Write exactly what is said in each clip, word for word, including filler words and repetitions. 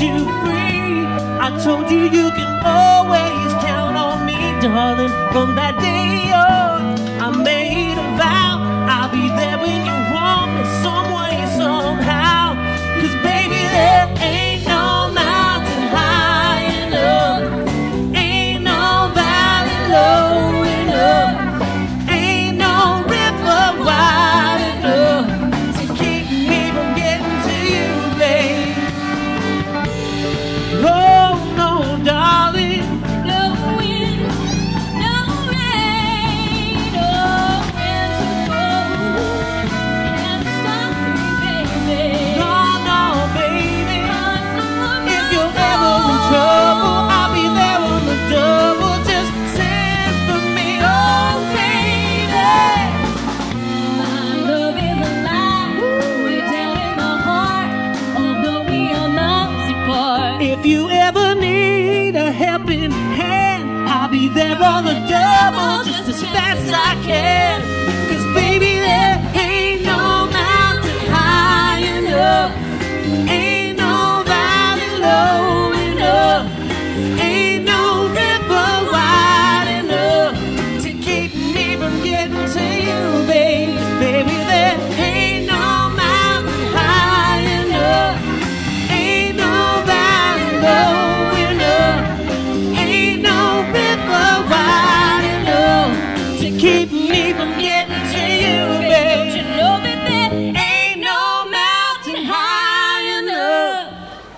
you free. I told you you can always count on me, darling. From that day on, I made a vow I'll be there when you want me, some way, somehow. Cause baby, there ain't no mountain high enough, ain't no valley low enough, ain't no river wide enough to keep me from getting to you, babe. Oh no, darling, No wind, no rain, no winter's cold can stop me, baby. no, no, baby. If you're ever in trouble, I'll be there on the double. Just send for me, oh baby. My love is alive, way down in my heart, although we are miles apart. If you ever need a helping hand, I'll be there on the double, just as fast as I can. Cause baby, there ain't no mountain high enough, ain't no valley low enough, ain't no river wide enough to keep me from getting to you, baby. Baby, there ain't no mountain high enough, ain't no valley low enough, ain't no river wide enough to keep me from getting to you, baby. Don't you know that there Ain't no mountain high enough.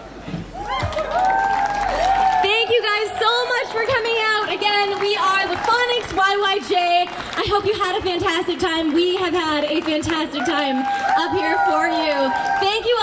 Thank you guys so much for coming out. Again, we are the PHONIX Y Y J. I hope you had a fantastic time. We have had a fantastic time up here for you. Thank you